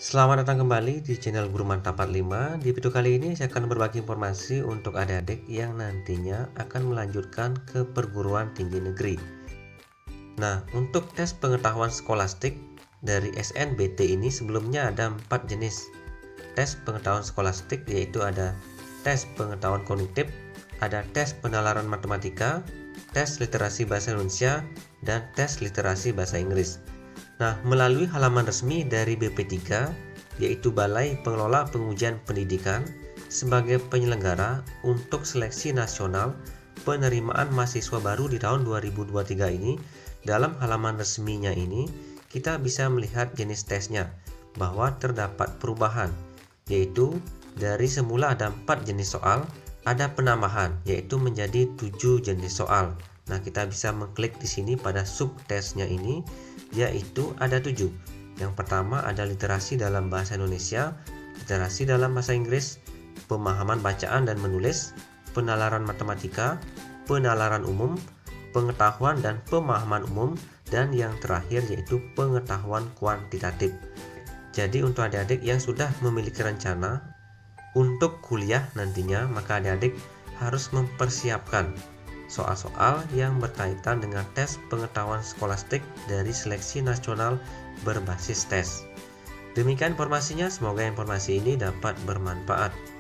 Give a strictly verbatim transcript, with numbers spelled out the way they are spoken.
Selamat datang kembali di channel Guru Mantap empat puluh lima. Di video kali ini saya akan berbagi informasi untuk adik-adik yang nantinya akan melanjutkan ke perguruan tinggi negeri. Nah, untuk tes pengetahuan skolastik dari S N B T ini sebelumnya ada empat jenis tes pengetahuan skolastik, yaitu ada tes pengetahuan kognitif, ada tes penalaran matematika, tes literasi bahasa Indonesia, dan tes literasi bahasa Inggris. Nah, melalui halaman resmi dari B P tiga, yaitu Balai Pengelola Pengujian Pendidikan, sebagai penyelenggara untuk seleksi nasional penerimaan mahasiswa baru di tahun dua ribu dua puluh tiga ini, dalam halaman resminya ini kita bisa melihat jenis tesnya, bahwa terdapat perubahan, yaitu dari semula ada empat jenis soal, ada penambahan, yaitu menjadi tujuh jenis soal. Nah, kita bisa mengklik di sini pada sub tesnya ini, yaitu ada tujuh. Yang pertama ada literasi dalam bahasa Indonesia, literasi dalam bahasa Inggris, pemahaman bacaan dan menulis, penalaran matematika, penalaran umum, pengetahuan dan pemahaman umum, dan yang terakhir yaitu pengetahuan kuantitatif. Jadi untuk adik-adik yang sudah memiliki rencana untuk kuliah nantinya, maka adik-adik harus mempersiapkan soal-soal yang berkaitan dengan tes pengetahuan skolastik dari seleksi nasional berbasis tes. Demikian informasinya, semoga informasi ini dapat bermanfaat.